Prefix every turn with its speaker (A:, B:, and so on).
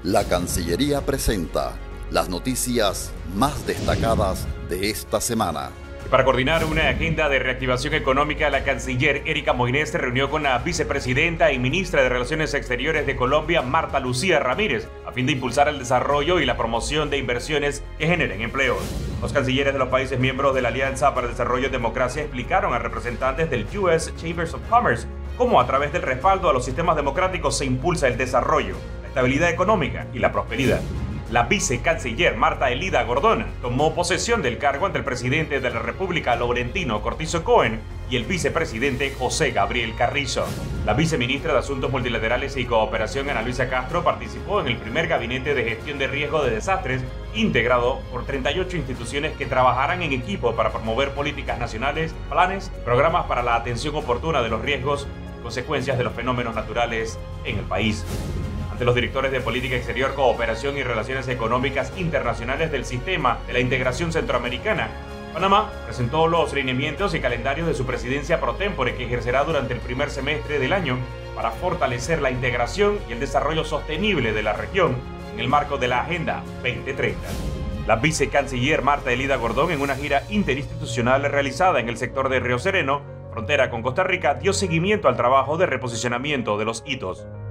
A: La Cancillería presenta las noticias más destacadas de esta semana.
B: Para coordinar una agenda de reactivación económica, la canciller Erika Moines se reunió con la vicepresidenta y ministra de Relaciones Exteriores de Colombia, Marta Lucía Ramírez, a fin de impulsar el desarrollo y la promoción de inversiones que generen empleos. Los cancilleres de los países miembros de la Alianza para el Desarrollo y Democracia explicaron a representantes del US Chambers of Commerce cómo a través del respaldo a los sistemas democráticos se impulsa el desarrollo, la estabilidad económica y la prosperidad. La vicecanciller Marta Elida Gordón tomó posesión del cargo ante el presidente de la República, Laurentino Cortizo Cohen, y el vicepresidente José Gabriel Carrizo. La viceministra de Asuntos Multilaterales y Cooperación, Ana Luisa Castro, participó en el primer gabinete de gestión de riesgo de desastres, integrado por 38 instituciones que trabajarán en equipo para promover políticas nacionales, planes, programas para la atención oportuna de los riesgos y consecuencias de los fenómenos naturales en el país. Ante los directores de Política Exterior, Cooperación y Relaciones Económicas Internacionales del Sistema de la Integración Centroamericana, Panamá presentó los lineamientos y calendarios de su presidencia pro tempore que ejercerá durante el primer semestre del año para fortalecer la integración y el desarrollo sostenible de la región en el marco de la Agenda 2030. La vicecanciller Marta Elida Gordón, en una gira interinstitucional realizada en el sector de Río Sereno, frontera con Costa Rica, dio seguimiento al trabajo de reposicionamiento de los hitos.